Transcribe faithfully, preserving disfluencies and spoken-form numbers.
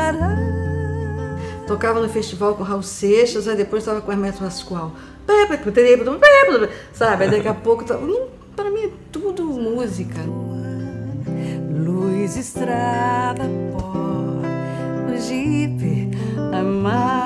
Tocava no festival com o Raul Seixas, aí depois estava com o Hermeto Pascoal. Sabe, aí daqui a pouco... Para mim é tudo música. Luz, estrada, pó, no jipe, amar.